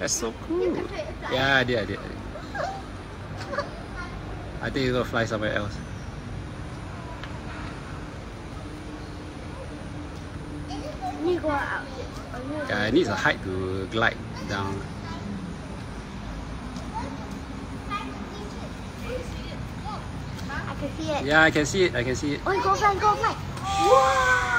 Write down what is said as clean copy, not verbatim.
That's so cool. Yeah, I did. I think you're gonna fly somewhere else. You go out. Yeah, it needs a height to glide down. I can see it. Yeah, I can see it. Oh, go fly. Wow!